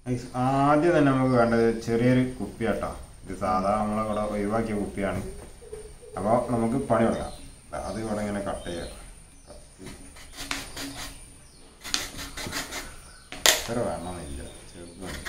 ആദ്യം തന്നെ നമുക്ക് വേണ്ടത് ചെറിയൊരു കുപ്പിയാട്ടോ. ഇത് സാധാ നമ്മളിവിടെ ഒഴിവാക്കിയ കുപ്പിയാണ്. അപ്പോൾ നമുക്ക് പണി തുടങ്ങാം. അത് ഇവിടെ ഇങ്ങനെ കട്ട് ചെയ്യാം. ഇത്ര വേണമെന്നില്ല, ചെറുതാണ്.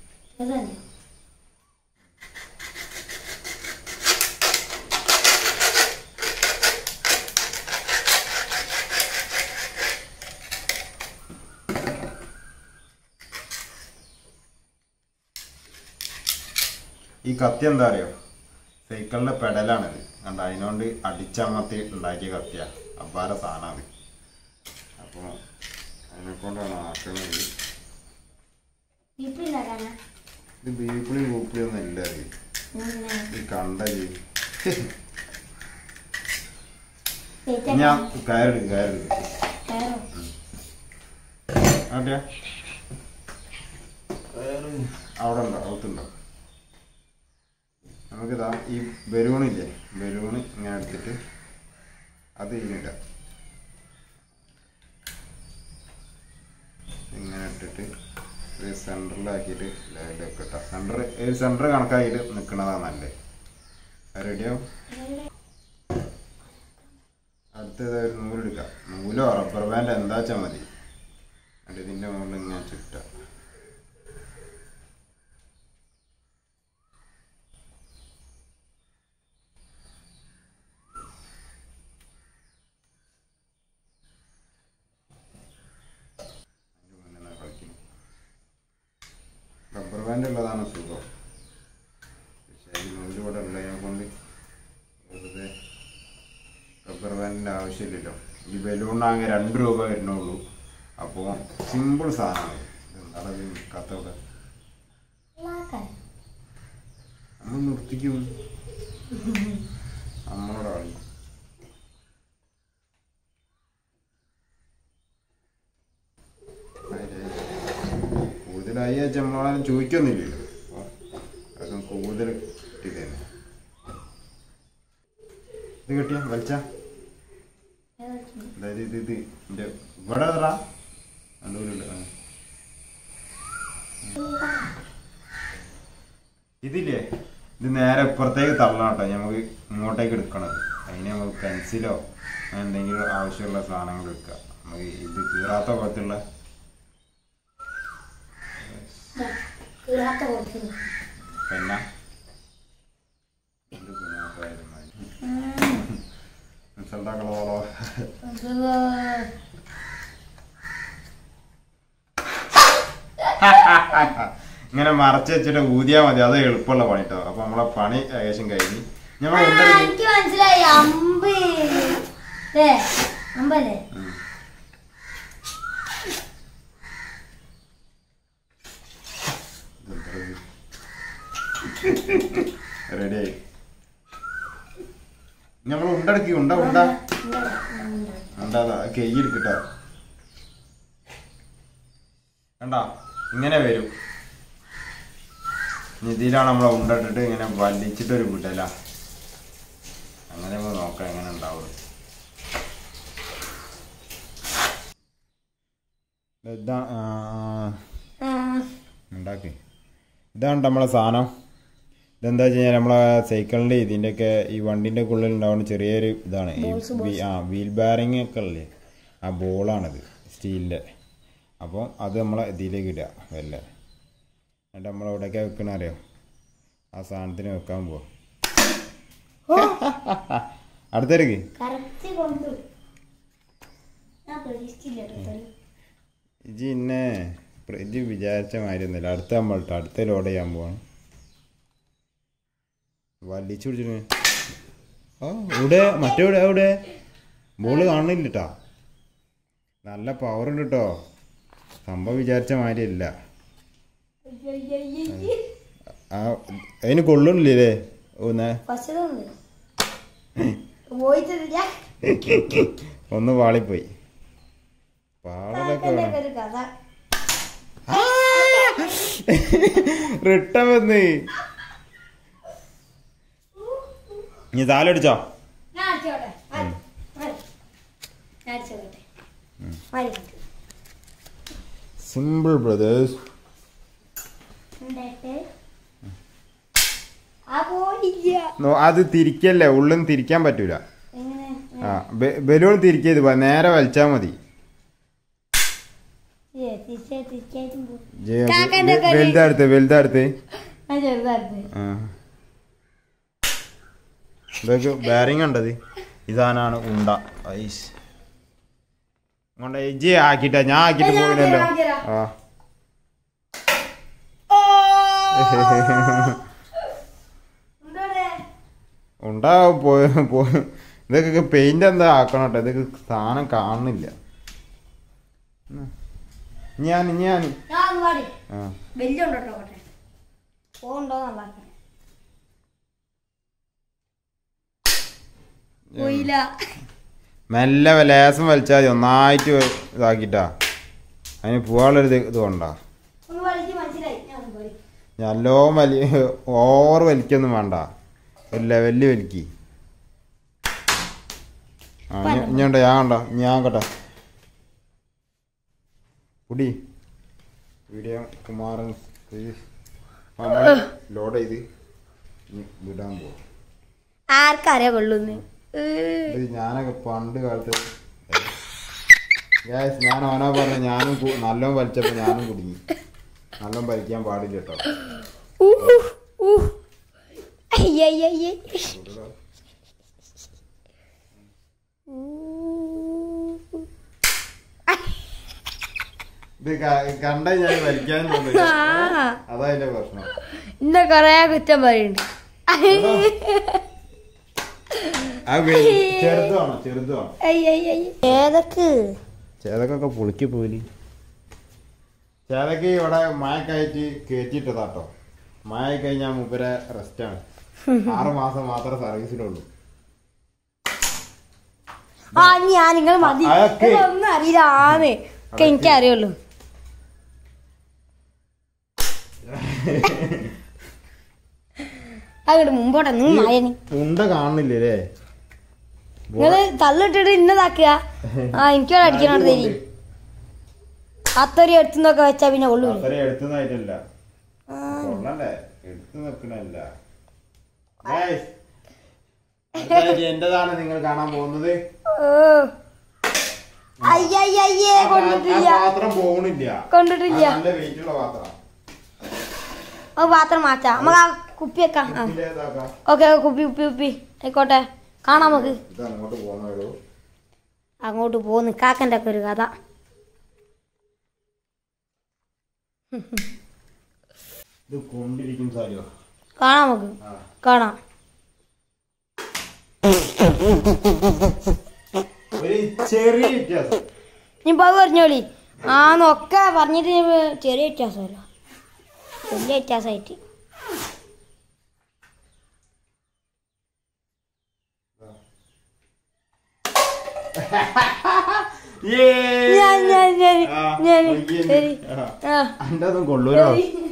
ഈ കത്തി എന്താ അറിയോ, സൈക്കിളിൻ്റെ പെഡലാണിത്. കണ്ട, അതിനോണ്ട് അടിച്ചമർത്തി ഉണ്ടാക്കിയ കത്തിയാണ്. അപ്പാര സാധനമാണ്. അപ്പോൾ അതിനെക്കൊണ്ടാണ് ആക്കുന്നത്. ഇത് ബീപ്പിളി കൂപ്പിയൊന്നും ഇല്ല. ഈ കണ്ട ഞാൻ കയറെടുക്കുക അതെയാ, അവിടെ ഉണ്ടോ, അകത്തുണ്ടോ? നമുക്കിതാ ഈ ബലൂണില്ലേ, ബലൂണ് ഇങ്ങനെ എടുത്തിട്ട് അത് ഇങ്ങനിടാം. ഇങ്ങനെ ഇട്ടിട്ട് ഒരു സെൻറ്ററിലാക്കിയിട്ട് ലെവലൊക്കെ ഇട്ടാം. സെൻറ്റർ കണക്കാക്കിയിട്ട് നിൽക്കുന്നതാണ് നല്ലത്. റെഡിയാവും. അടുത്തത് ഒരു നൂലെടുക്കാം. നൂലോ റബ്ബർ ബാൻഡ് എന്താ വെച്ചാൽ മതി. എന്നിട്ട് ഇതിൻ്റെ മുകളിൽ ഇങ്ങനെ ചുറ്റാം. റബ്ബർ ബാൻഡ് ഉള്ളതാണ് സുഖം. പക്ഷേ ഈ നൂലിവിടെ ഉള്ളതിനെ കൊണ്ട് വെറുതെ റബ്ബർ ബാൻഡിൻ്റെ ആവശ്യമില്ലല്ലോ. ഈ ബലൂണിനാകെ 2 രൂപ വരുന്നുള്ളൂ. അപ്പോൾ സിമ്പിൾ സാധനമാണ്. എന്താണ് കത്തൊക്കെ നമ്മൾ നിർത്തിക്കും. നമ്മളോട് കളി. കൂടുതലായി നമ്മളാരും ചോദിക്കൊന്നുമില്ലല്ലോ. അതും കൂടുതൽ കിട്ടിയത് ഇത് കിട്ടിയ വലിച്ച, അതായത് ഇത് എൻ്റെ ഇവിടെ കണ്ടുപോലുണ്ട്. ഇതില്ലേ, ഇത് നേരെ ഇപ്പുറത്തേക്ക് തള്ളണം കേട്ടോ. നമുക്ക് ഇങ്ങോട്ടേക്ക് എടുക്കണത്. അതിന് നമുക്ക് പെൻസിലോ അങ്ങനെ എന്തെങ്കിലും ആവശ്യമുള്ള സാധനങ്ങൾ എടുക്കുക. നമുക്ക് ഇത് കീറാത്ത പോലത്തുള്ള പെന്ന മനസ്സിലാക്കളോ. ഇങ്ങനെ മറച്ച് വെച്ചിട്ട് ഊതിയാൽ മതി. അത് എളുപ്പമുള്ള പണി കേട്ടോ. അപ്പൊ നമ്മളെ പണി ഏകദേശം കഴിഞ്ഞ് ഞമ്മൾ റെഡിയായി. നമ്മൾ ഉണ്ടെടുക്കി ഉണ്ടാ കെയ്യെടുക്കട്ടോ. കണ്ടാ ഇങ്ങനെ വരും. ഇതിലാണ് നമ്മളെ ഉണ്ടിട്ടിട്ട് ഇങ്ങനെ വലിച്ചിട്ടൊരു വിടല. അങ്ങനെ നമ്മൾ നോക്കാം എങ്ങനെ ഉണ്ടാവും. ഉണ്ടാക്കി ഇതാണ് നമ്മളെ സാധനം. ഇതെന്താ വെച്ച് കഴിഞ്ഞാൽ നമ്മളെ സൈക്കിളിൻ്റെ ഇതിൻ്റെയൊക്കെ ഈ വണ്ടിൻ്റെ ഉള്ളിൽ ഉണ്ടാവുന്ന ചെറിയൊരു ഇതാണ്. ഈ വീൽ ബാരിങ് ഒക്കെ ഉള്ളേ ആ ബോളാണിത്, സ്റ്റീലിൻ്റെ. അപ്പോൾ അത് നമ്മളെ ഇതിലേക്ക് ഇടുക വല്ല. എന്നിട്ട് നമ്മളെവിടെയൊക്കെ വെക്കണ അറിയോ, ആ സാധനത്തിന് വെക്കാൻ പോവാ. അടുത്തേക്ക് ഇജി ഇന്നെ ഇജി വിചാരിച്ച മാതിരി ഒന്നുമില്ല. അടുത്ത നമ്മളിട്ട് അടുത്ത ലോഡ് ചെയ്യാൻ പോവാണ്. വലിച്ചു പിടിച്ചിട്ട് ഇവിടെ മറ്റേവിടെ അവിടെ ബോള് കാണുന്നില്ല കേട്ടോ. നല്ല പവർ ഉണ്ട് കേട്ടോ. സംഭവം വിചാരിച്ച മാതിരിയല്ല. അതിന് കൊള്ളുന്നില്ലേ ഒന്ന് വാളിപ്പോയി. പാടലൊക്കെ റിട്ടം വന്ന് നീ താലടിച്ചോ? Simple brothers. അത് തിരിക്കല്ലേ, ഉള്ളിൽ തിരിക്കാൻ പറ്റൂല. ആ ബലൂൺ തിരിക്കരുത്, നേരെ വലിച്ചാ മതി. വലുതാടുത്ത് ഇതൊക്കെ ബെയറിംഗ് ഉണ്ടത്. ഇതാനാണ് ഉണ്ട. ഐസ് കൊണ്ട് ഇജ്ജി ആക്കിട്ടാ, ഞാൻ ആക്കിട്ട് പോയില്ലല്ലോ. ആ ഉണ്ടാവും ഇതൊക്കെ പെയിന്റ് എന്താ ആക്കണം കേട്ടോ. ഇതൊക്കെ സാധനം കാണുന്നില്ല. ഞാൻ മെല്ലെ ലേസം വലിച്ചാൽ മതി, ഒന്നായിട്ട് ഇതാക്കിട്ടാ. അതിന് പോവാനുള്ളൊരു ഇത് കൊണ്ടാ. നല്ലോ ഓവർ വലിക്കൊന്നും വേണ്ട, ഒരു ലെവലില് വലിക്ക്. ആ ഇഞ്ഞോണ്ട ഞാൻ കേട്ടോ കുടി. വീഡിയോ കുമാരൻ ലോഡ് ചെയ്ത് വിടാൻ പോകും. ആർക്കറിയാ കൊള്ളുന്നു. ഞാനൊക്കെ പണ്ട് കാലത്ത് ഞാൻ ഓനാ പറഞ്ഞ, ഞാനും നല്ലോണം വലിച്ചപ്പോ ഞാനും കുടുങ്ങി. നല്ലോണം വലിക്കാൻ പാടില്ല കേട്ടോ. ഇത് കണ്ട ഞാൻ വലിക്കാൻ തോന്നില്ല, അതാ അതിന്റെ പ്രശ്നം. ഇന്ന കൊറേ കുറ്റം പറയുന്നുണ്ട്. ചേതക്കൊക്കെ പൊളിക്ക് പോലി. ചേതക്ക് ഇവിടെ മഴക്കായിട്ട് കയറ്റിയിട്ടതാട്ടോ. മഴ കഴിഞ്ഞാൽ മൂപ്പരെ റെസ്റ്റാണ്. 6 മാസം മാത്രമേ സർവീസിലുള്ളൂ. നിങ്ങൾ മതി, ഒന്നും അറിയില്ലാന്ന് എനിക്കറിയുള്ളൂ. അങ്ങോട്ട് മുമ്പോട്ടെ ഉണ്ട കാണുന്നില്ലേ? നിങ്ങള് തള്ളിട്ടിട്ട് ഇന്നതാക്കുക. ആ എനിക്കോടെ അടിക്കണോ തരി. അത്തൊരു എടുത്തുന്നൊക്കെ വെച്ചാ പിന്നെ കൊള്ളൂ. എന്റേതാണ് നിങ്ങൾ കാണാൻ പോകുന്നത്. കൊണ്ടിട്ടില്ല. പാത്രം മാറ്റാം നമുക്ക്. ആ കുപ്പി വെക്കാം. ഓക്കെ കുപ്പി ആയിക്കോട്ടെ. കാണാം നമുക്ക്. അങ്ങോട്ട് പോന്ന് കാക്കൻ്റെ ഒക്കെ ഒരു കഥ. കാണാം നമുക്ക്. കാണാം. നീ പറഞ്ഞോളി. ആന്നൊക്കെ പറഞ്ഞിട്ട് ചെറിയ വ്യത്യാസമല്ലോ, വലിയ വ്യത്യാസമായിട്ട്. കൊള്ളൂരോ